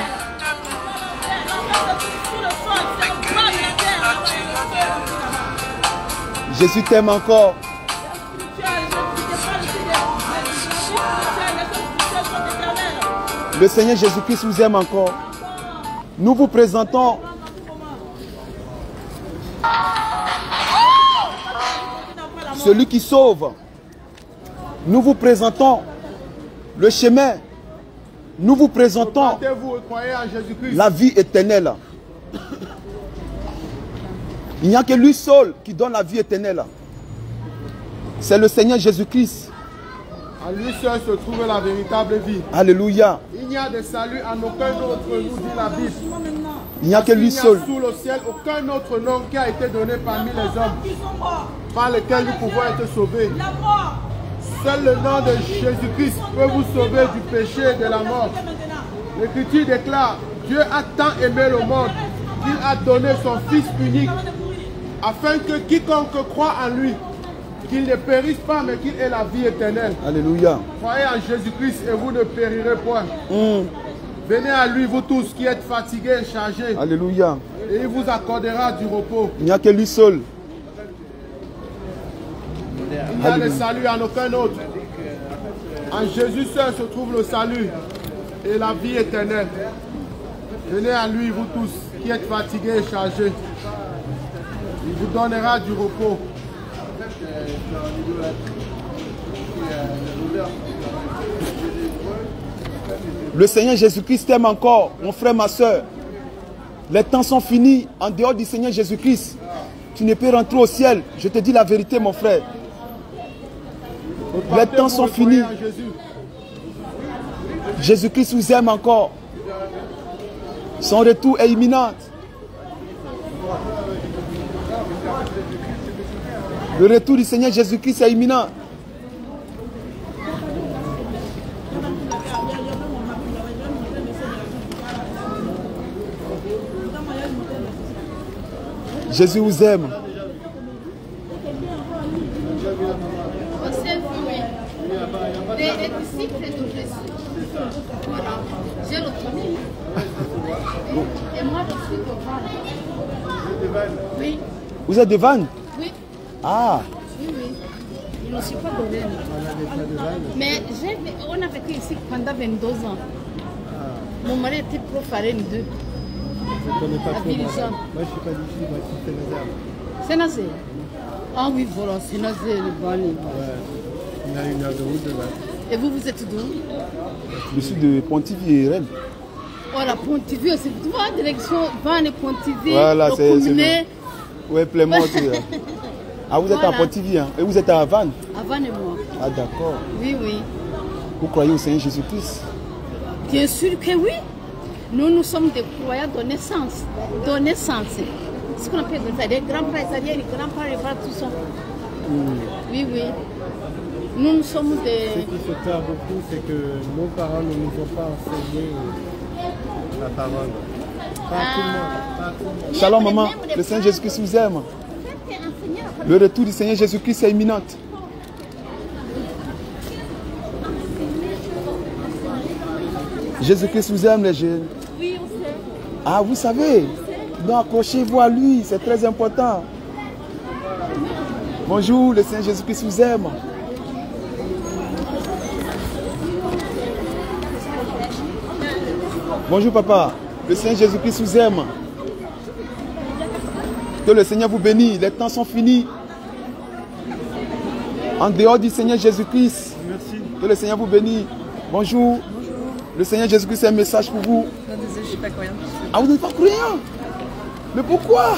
B: Jésus t'aime encore. Le Seigneur Jésus-Christ vous aime encore. Nous vous présentons celui qui sauve. Nous vous présentons le chemin. Nous vous présentons la vie éternelle. Il n'y a que lui seul qui donne la vie éternelle. C'est le Seigneur Jésus-Christ.
D: En lui seul se trouve la véritable vie.
B: Alléluia.
D: Il n'y a de salut en aucun autre, nous dit la Bible.
B: Il n'y a que lui seul.
D: Sous le ciel aucun autre nom qui a été donné parmi les hommes par lequel nous pouvons être sauvés. Seul le nom de Jésus-Christ peut vous sauver du péché et de la mort. L'Écriture déclare: Dieu a tant aimé le monde qu'il a donné son Fils unique afin que quiconque croit en lui, qu'il ne périsse pas mais qu'il ait la vie éternelle.
B: Alléluia.
D: Croyez en Jésus-Christ et vous ne périrez point. Venez à lui, vous tous qui êtes fatigués et chargés.
B: Alléluia.
D: Et il vous accordera du repos.
B: Il n'y a que lui seul.
D: Il n'y a de salut en aucun autre. En Jésus seul se trouve le salut et la vie éternelle. Venez à lui, vous tous qui êtes fatigués et chargés. Il vous donnera du repos.
B: Le Seigneur Jésus-Christ t'aime encore, mon frère, ma soeur. Les temps sont finis. En dehors du Seigneur Jésus-Christ, tu ne peux rentrer au ciel. Je te dis la vérité, mon frère. Les temps sont finis. Jésus-Christ vous aime encore. Son retour est imminent. Le retour du Seigneur Jésus-Christ est imminent. Jésus vous aime.
H: Les disciples de Jésus. Voilà. J'ai le premier. Et moi, je suis de Vannes. Oui.
B: Vous êtes de Vannes?
H: Oui.
B: Ah.
H: Oui, oui. Je ne suis pas de Vannes. Mais on a vécu ici pendant 22 ans. Mon mari était prof à Rennes 2.
D: Je ne connais pas trop. Moi, je ne suis pas d'ici, moi, je suis Saint-Nazaire.
H: Saint-Nazaire? Ah oui, voilà, Saint-Nazaire, le Vannes.
D: Ouais. Il y a une heure de route de Vannes.
H: Et vous, vous êtes d'où?
B: Je suis de Pontivy et Rennes.
H: Voilà, Pontivy, c'est tout en direction Vannes et Pontivy.
B: Voilà, c'est. Oui, Plément. Ah, vous êtes voilà. À Pontivy, hein? Et vous êtes à Vannes?
H: À Vannes et moi.
B: Ah, d'accord.
H: Oui, oui.
B: Vous croyez au Seigneur Jésus-Christ?
H: Bien sûr que oui. Nous sommes des croyants de naissance. De naissance. Ce qu'on appelle des grands-parents, les grands-parents, tout ça. Oui, oui. Nous sommes des...
D: Ce qui se perd beaucoup, c'est que nos parents ne nous ont pas enseigné la parole. Pas tout le monde. Pas tout le monde.
B: Shalom, maman. Le Seigneur Jésus-Christ vous aime. Le retour du Seigneur Jésus-Christ est imminent. Jésus-Christ vous aime, les jeunes.
H: Oui, on sait.
B: Ah, vous savez. Donc, accrochez-vous à lui. C'est très important. Bonjour, le Seigneur Jésus-Christ vous aime. Bonjour papa, le Seigneur Jésus-Christ vous aime. Que le Seigneur vous bénisse, les temps sont finis. En dehors du Seigneur Jésus-Christ, que le Seigneur vous bénisse. Bonjour. Le Seigneur Jésus-Christ a un message pour vous.
E: Non, désolé, je ne suis pas croyante.
B: Ah, vous n'êtes pas croyant? Mais pourquoi?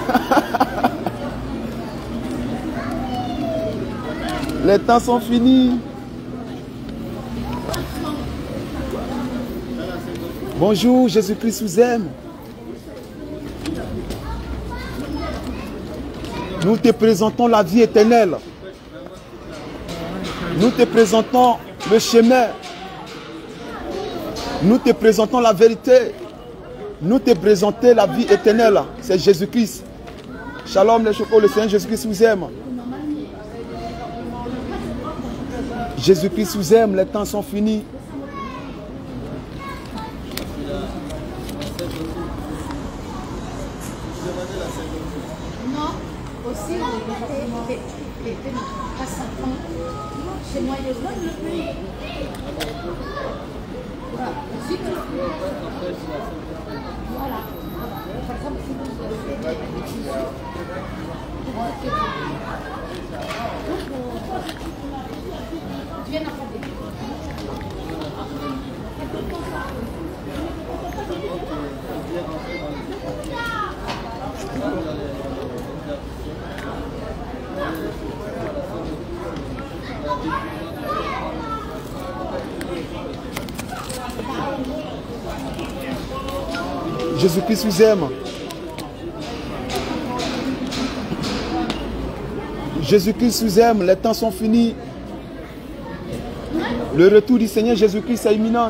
B: Les temps sont finis. Bonjour, Jésus-Christ vous aime. Nous te présentons la vie éternelle. Nous te présentons le chemin. Nous te présentons la vérité. Nous te présentons la vie éternelle. C'est Jésus-Christ. Shalom les chocos, le Seigneur Jésus-Christ vous aime. Jésus-Christ vous aime, les temps sont finis.
H: Non, aussi, il était pas Satan. C'est moi le pays. Voilà. Par exemple, si vous
B: Jésus-Christ vous aime. Jésus-Christ vous aime. Les temps sont finis. Le retour du Seigneur Jésus-Christ est imminent.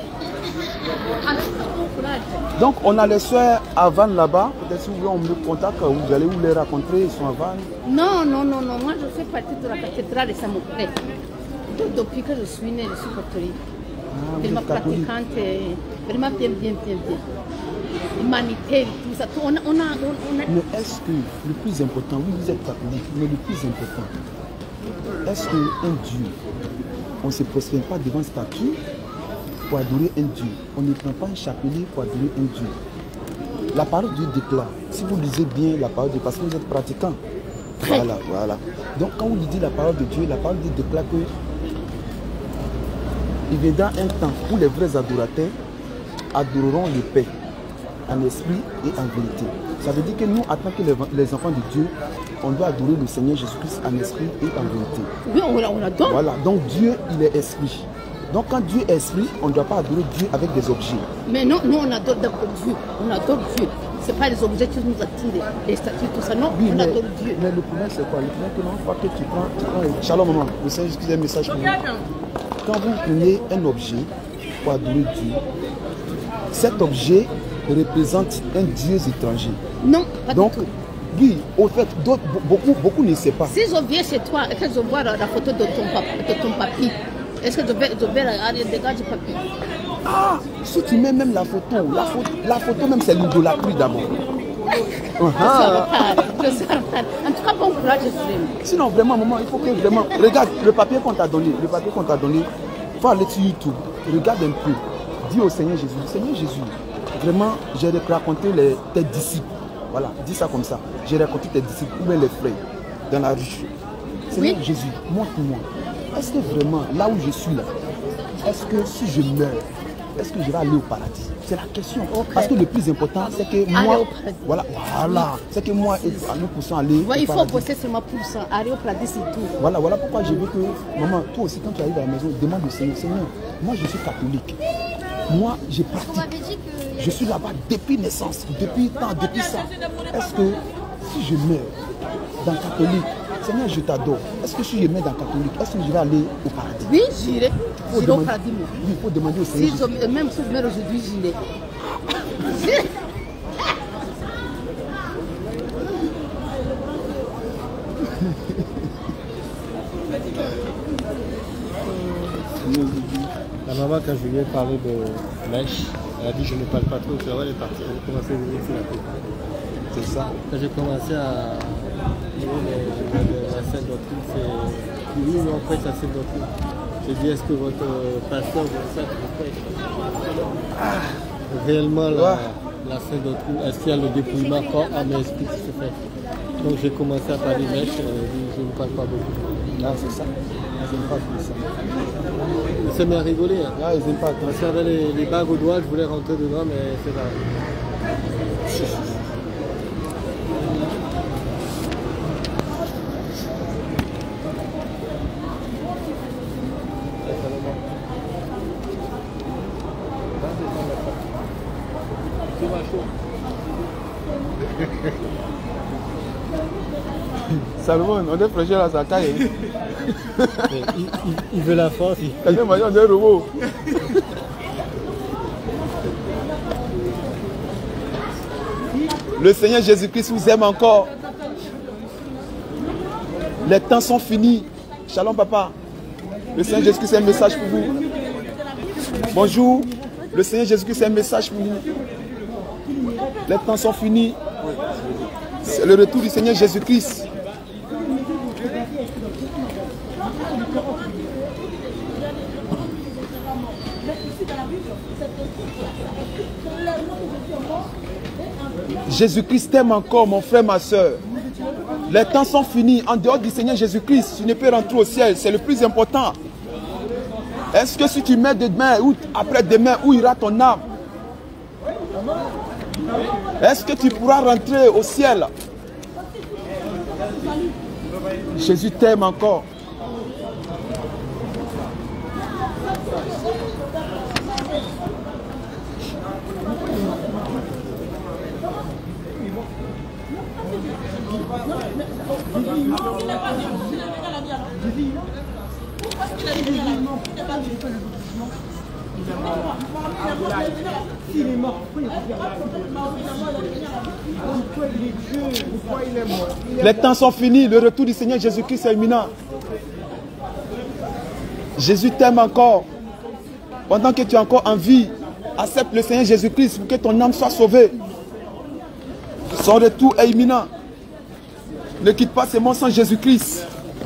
B: Donc on a les soeurs à Vannes là-bas. Peut-être si vous voulez on me contacte, vous allez vous les rencontrer, ils sont à Vannes.
H: Non. Moi je fais partie de la cathédrale de Saint-Mopré. Depuis que je suis née, je suis catholique. Vraiment pratiquante, vraiment bien. Humanitaire, tout ça.
B: Mais est-ce que le plus important, oui vous êtes catholique, mais le plus important, est-ce qu'un Dieu, on ne se prosterne pas devant une statue pour adorer un Dieu? On ne prend pas un chapelet pour adorer un Dieu. La parole de Dieu déclare, si vous lisez bien la parole de Dieu, parce que vous êtes pratiquant. Voilà. Donc quand vous lisez la parole de Dieu déclare que il viendra un temps où les vrais adorateurs adoreront le Père en esprit et en vérité. Ça veut dire que nous, en tant que les enfants de Dieu, on doit adorer le Seigneur Jésus-Christ en esprit et en vérité.
H: Oui, on l'adore.
B: Voilà, donc Dieu, il est esprit. Donc quand Dieu est esprit, on ne doit pas adorer Dieu avec des objets.
H: Mais non, nous on adore d'abord Dieu. On adore Dieu. Ce n'est pas les objets qui nous attirent, les statues, tout ça. Non,
B: oui,
H: on adore Dieu.
B: Mais le problème c'est quoi? Le problème que une fois que tu prends... Shalom maman, le Seigneur Jésus-Christ a un message pour vous. Quand vous prenez un objet pour adorer Dieu, cet objet représente un Dieu étranger.
H: Non, pas
B: donc,
H: du tout.
B: Oui, au fait, beaucoup ne savent pas.
H: Si je viens chez toi et que je vois la photo de ton papy, est-ce que je vais dégager papy?
B: Ah, si tu mets même la photo même c'est l'idolâtrie d'abord.
H: En tout cas, bon courage, je suis.
B: Sinon, vraiment, maman, il faut que vraiment... Regarde, le papier qu'on t'a donné, il faut aller sur YouTube, regarde un peu, dis au Seigneur Jésus, Seigneur Jésus, vraiment, j'ai raconté tes disciples. Voilà, dis ça comme ça. J'ai raconté tes disciples, ou bien les frères, dans la rue. Seigneur Jésus, montre-moi, est-ce que vraiment, là où je suis là, est-ce que si je meurs, est-ce que je vais aller au paradis? C'est la question. Okay. Parce que le plus important, c'est que moi... Voilà. C'est que moi, nous poussons aller
H: il faut bosser seulement pour ça, aller au paradis, c'est tout.
B: Voilà pourquoi je veux que, maman, toi aussi, quand tu arrives à la maison, demande au Seigneur, Seigneur, moi je suis catholique. Moi, je pratique. Je suis là-bas depuis naissance, depuis ça. Est-ce que si je meurs dans le catholique, Seigneur, je t'adore. Est-ce que si je meurs dans le catholique, est-ce que je vais aller au paradis?
H: Oui, j'irai. J'irai au paradis.
B: Oui, il faut demander au Seigneur.
H: Même si je meurs aujourd'hui, j'irai.
D: La maman, quand je lui ai parlé de mèche, elle a dit je ne parle pas trop, c'est vrai, elle est partie, elle a commencé à venir sur la tête. C'est ça. Quand j'ai commencé à la Sainte Doctrine, c'est oui, on prêche la Sainte Doctrine. J'ai dit est-ce que votre pasteur, votre saint, vous prêche? Réellement, la Sainte Doctrine, est-ce qu'il y a le dépouillement corps, âme et esprit qui se fait? Donc j'ai commencé à parler mèche, je ne parle pas beaucoup.
B: Ah, c'est ça. Ils n'aiment pas tout ça.
D: Ça m'a rigolé. Hein.
B: Ah, ils n'aiment pas.
D: Parce qu'il y avait les bagues au doigt, je voulais rentrer dedans, mais c'est pas.
B: Salomon, on est fraîcheur à sa taille.
D: Il veut la force.
B: On est un robot. Le Seigneur Jésus-Christ vous aime encore. Les temps sont finis. Shalom papa. Le Seigneur Jésus-Christ a un message pour vous. Bonjour. Le Seigneur Jésus-Christ a un message pour vous. Les temps sont finis. C'est le retour du Seigneur Jésus-Christ. Jésus-Christ t'aime encore, mon frère, ma soeur. Les temps sont finis. En dehors du Seigneur Jésus-Christ, tu ne peux rentrer au ciel. C'est le plus important. Est-ce que si tu mets demain ou après-demain, où ira ton âme? Est-ce que tu pourras rentrer au ciel? Jésus t'aime encore. Les temps sont finis, le retour du Seigneur Jésus-Christ est imminent. Jésus t'aime encore. Pendant que tu es encore en vie, accepte le Seigneur Jésus-Christ pour que ton âme soit sauvée. Son retour est imminent. Ne quitte pas ce monde sans Jésus-Christ.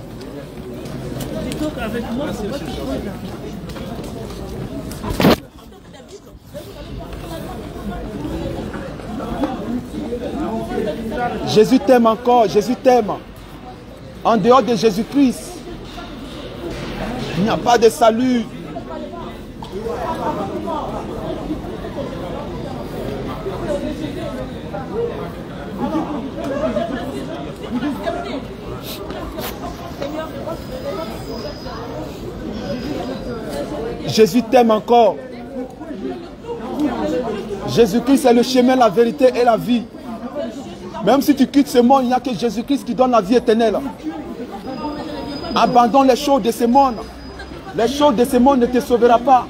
B: Jésus t'aime encore, Jésus t'aime. En dehors de Jésus-Christ, il n'y a pas de salut. Jésus t'aime encore. Jésus-Christ est le chemin, la vérité et la vie. Même si tu quittes ce monde, il n'y a que Jésus-Christ qui donne la vie éternelle. Abandonne les choses de ce monde. Les choses de ce monde ne te sauvera pas.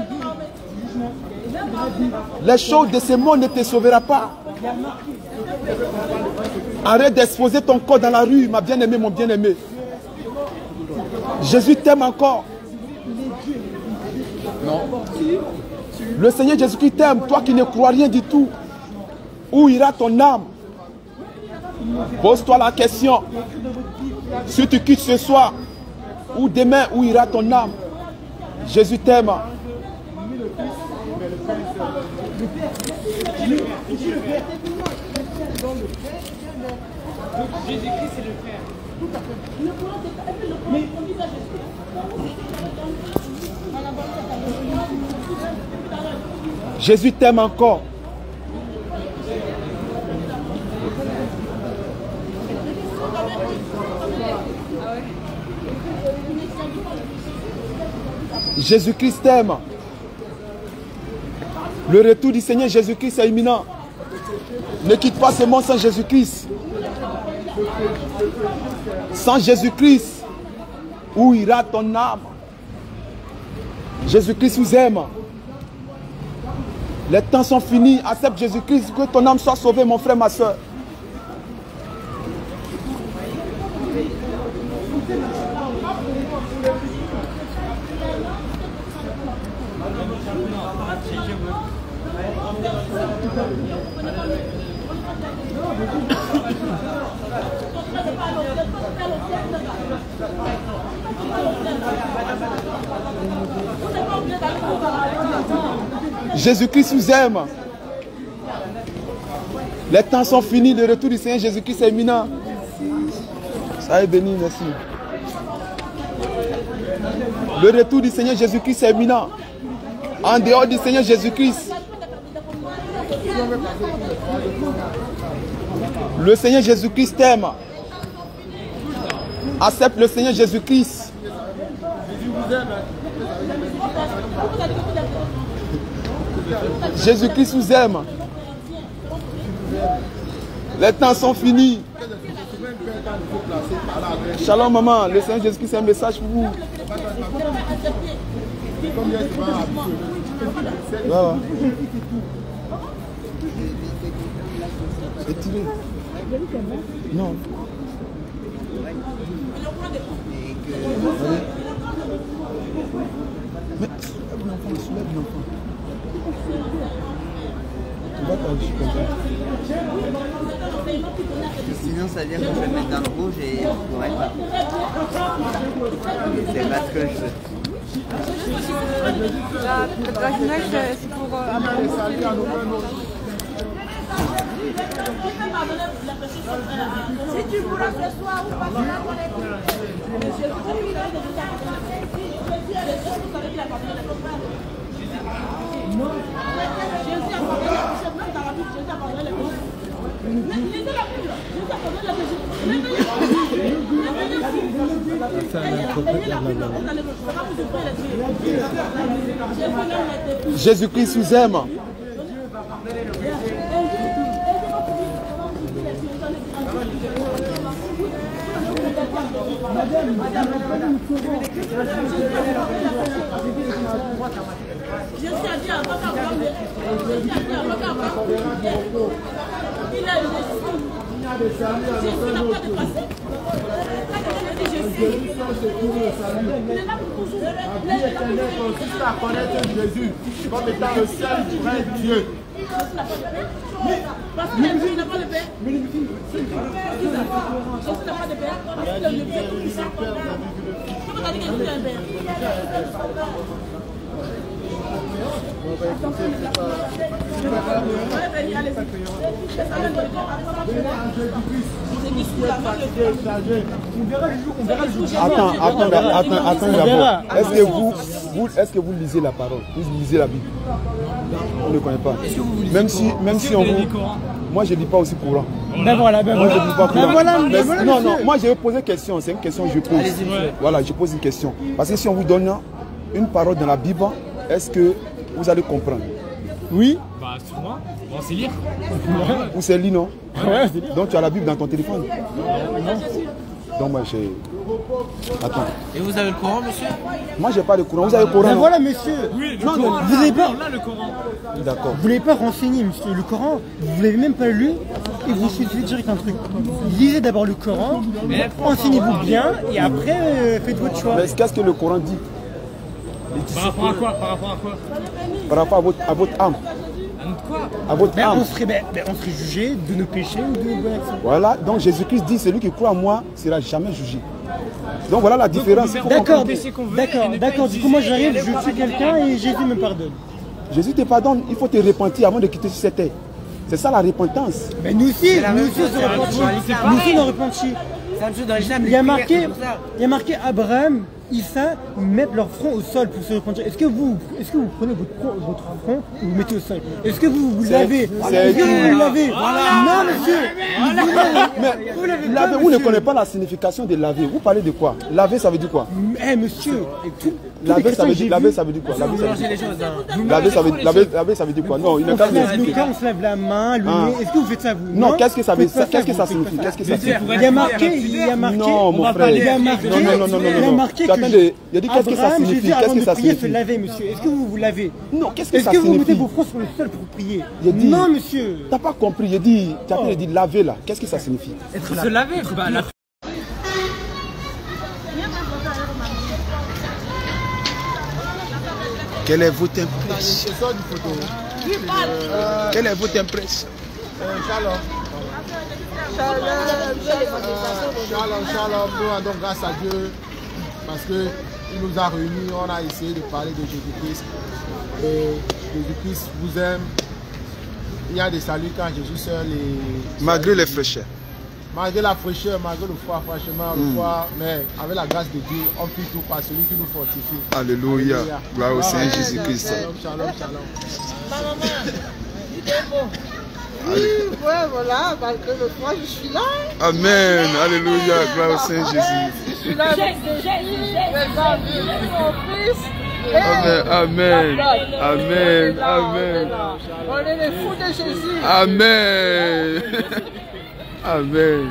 B: Les choses de ce monde ne te sauvera pas. Arrête d'exposer ton corps dans la rue, ma bien-aimée, mon bien-aimé. Jésus t'aime encore. Non. Le Seigneur Jésus-Christ t'aime, toi qui ne crois rien du tout. Où ira ton âme? Pose-toi la question. Si tu quittes ce soir ou demain, où ira ton âme? Jésus t'aime.
I: Jésus-Christ c'est le Père.
B: Jésus t'aime encore. Jésus-Christ t'aime. Le retour du Seigneur Jésus-Christ est imminent. Ne quitte pas ce monde sans Jésus-Christ. Sans Jésus-Christ, où ira ton âme? Jésus-Christ vous aime. Les temps sont finis. Accepte Jésus-Christ, que ton âme soit sauvée, mon frère, ma soeur. Jésus-Christ vous aime. Les temps sont finis, le retour du Seigneur Jésus-Christ est imminent. Ça est béni, merci. Le retour du Seigneur Jésus-Christ est imminent. En dehors du Seigneur Jésus-Christ, le Seigneur Jésus-Christ t'aime. Accepte le Seigneur Jésus-Christ. Jésus-Christ vous aime. Les temps sont finis. Shalom maman, le Seigneur Jésus-Christ a un message pour vous. Voilà. C'est tiré. Non. Mais soulève l'enfant. Tu vas t'agir comme ça.
J: Sinon ça veut dire que je vais mettre dans le rouge et je pourrais pas.
I: c'est pas ce que je veux.
E: Le bracelet, c'est pour
A: Si tu pourras ce soir ou pas,
B: Jésus-Christ vous aime.
J: consiste à connaître Jésus comme étant le seul vrai Dieu.
A: Parce que Jésus n'a pas de père. Jésus n'a pas de père. Parce que le Père tout puissant. Comment t'as dit que Jésus a un père?
B: Attends d'abord. Est-ce que vous lisez la parole? Vous lisez la Bible? On ne connaît pas. Même si on vous... Moi je ne lis pas aussi courant.
K: Ben voilà,
B: moi, je lis pas courant.
K: voilà,
B: non, moi je vais poser une question. C'est une question que je pose. Voilà, je pose une question. Parce que si on vous donne une parole dans la Bible, est-ce que vous allez comprendre? Oui.
K: Bah sûrement. On sait lire.
B: Ou c'est lire, non?
K: Ouais,
B: donc tu as la Bible dans ton téléphone? Donc moi j'ai... Attends.
F: Et vous avez le Coran, monsieur?
B: Moi j'ai pas le Coran. Vous avez le Coran?
K: Ben voilà, monsieur.
F: Oui,
K: non, vous n'avez pas...
F: Là, le Coran.
B: D'accord.
K: Vous l'avez pas renseigné, monsieur. Le Coran, vous l'avez même pas lu et vous suivez direct un truc. Lisez d'abord le Coran, enseignez-vous bien et après faites votre choix.
B: Mais qu'est-ce que le Coran dit?
K: Par rapport à quoi? Par rapport à quoi?
B: Par rapport à votre âme.
K: Quoi?
B: À votre âme.
K: On serait jugé de nos péchés ou de nos bonnes actions.
B: Voilà, donc Jésus-Christ dit, celui qui croit en moi ne sera jamais jugé. Donc voilà la différence.
K: D'accord. Du coup, moi j'arrive, je tue quelqu'un et Jésus me pardonne.
B: Jésus te pardonne, il faut te repentir avant de quitter cette terre. C'est ça la repentance.
K: Mais nous aussi, on repentit. Il y a marqué Abraham, Issa mettent leur front au sol pour se repentir. Est-ce que vous prenez votre front et vous mettez au sol? Est-ce que vous lavez? Est-ce que vous lavez? Non, monsieur.
B: Laver, vous ne connaissez pas la signification de laver. Vous parlez de quoi? Laver, ça veut dire quoi?
K: Eh, monsieur.
B: Laver, ça veut dire quoi? Laver, ça veut dire quoi? Non, il n'a pas de...
K: Quand on se lave la main, le nez, est-ce que vous faites ça vous?
B: Non, qu'est-ce que ça veut dire? Qu'est-ce que ça signifie?
K: Il y a marqué.
B: Non, mon frère.
K: Il y a marqué.
B: Il a dit qu'est-ce que ça signifie? Qu'est-ce que ça signifie?
K: Se laver, monsieur. Est-ce que vous vous lavez?
B: Non, qu'est-ce que ça signifie?
K: Est-ce que vous mettez vos fronts sur le sol pour prier? Non, monsieur.
B: T'as pas compris. Il dit laver là. Qu'est-ce que ça signifie?
K: Se laver.
B: Quelle est votre impression? Quelle est votre impression?
J: Shalom, nous rendons grâce à Dieu parce qu'il nous a réunis, on a essayé de parler de Jésus-Christ. Jésus-Christ vous aime. Il y a des saluts quand Jésus seul et...
B: Malgré les fraîcheurs.
J: Malgré la fraîcheur, malgré le froid, franchement, le froid, mais avec la grâce de Dieu, on peut tout par celui qui nous fortifie.
B: Alléluia. Gloire au Seigneur Jésus-Christ.
J: Shalom.
C: Oui, ouais, voilà, malgré le froid, je suis là.
B: Amen. Alléluia. Gloire au Seigneur Jésus.
C: Je suis là avec mon fils.
B: Amen.
C: On est les fous de Jésus.
B: Amen. Amen.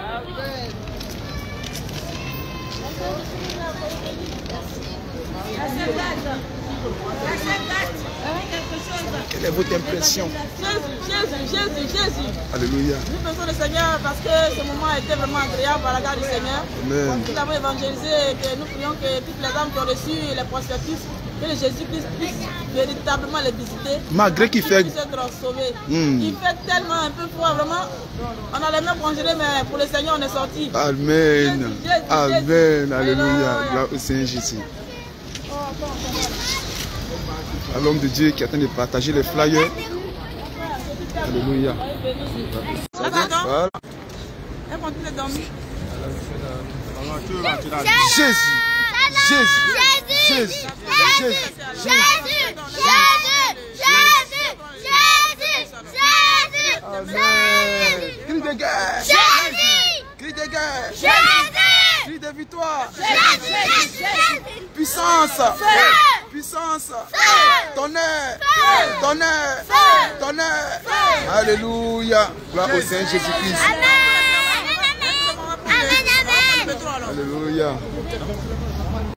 B: Quelle est votre impression?
A: Jésus.
B: Alléluia.
A: Nous faisons le Seigneur parce que ce moment a été vraiment agréable à la garde du Seigneur.
B: Amen.
A: Nous avons évangélisé et que nous prions que toutes les âmes qui ont reçu les prospectus Que le Jésus-Christ puisse véritablement les visiter.
B: Malgré qu'il fait...
A: Il fait tellement un peu froid, vraiment. On a les mains congelées, mais pour le Seigneur, on est sorti.
B: Amen.
A: Jésus,
B: Amen. Alléluia. Gloire au Seigneur Jésus. À l'homme de Dieu qui est en train de partager les flyers. Alléluia. Voilà.
A: Elle continue de dormir.
B: Jésus. Jésus. Jésus. Jésus. Amen. Cri de guerre. Cri de guerre. Cri de victoire. Puissance. Puissance. Tonnerre. Tonnerre. Tonnerre. Alléluia. Gloire au Seigneur Jésus-Christ. Alléluia.